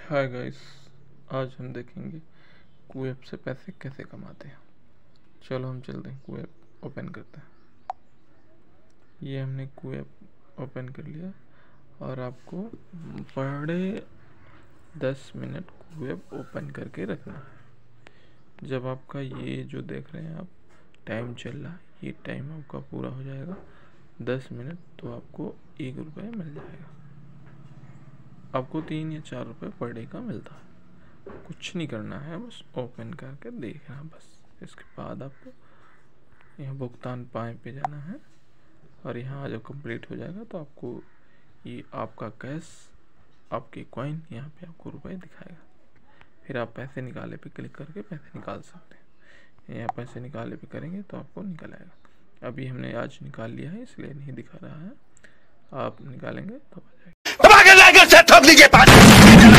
Hi guys, आज हम देखेंगे क्यूएप से पैसे कैसे कमाते हैं। चलो हम चलते हैं, क्यूएप ओपन करते हैं। ये हमने क्यूएप ओपन कर लिया और आपको बड़े 10 मिनट क्यूएप ओपन करके रखना है। जब आपका ये जो देख रहे हैं आप टाइम चल रहा है, ये टाइम आपका पूरा हो जाएगा 10 मिनट, तो आपको 1 रुपये मिल जाएगा। आपको 3 या 4 रुपये पर डे का मिलता है। कुछ नहीं करना है, बस ओपन करके देखना बस। इसके बाद आपको यहाँ भुगतान पाए पे जाना है और यहाँ जब कंप्लीट हो जाएगा तो आपको ये आपका कैश, आपके कॉइन यहाँ पे आपको रुपए दिखाएगा। फिर आप पैसे निकाले पे क्लिक करके पैसे निकाल सकते हैं। यहाँ पैसे निकाले पे करेंगे तो आपको निकल आएगा। अभी हमने आज निकाल लिया है इसलिए नहीं दिखा रहा है, आप निकालेंगे तो आ जाएगा।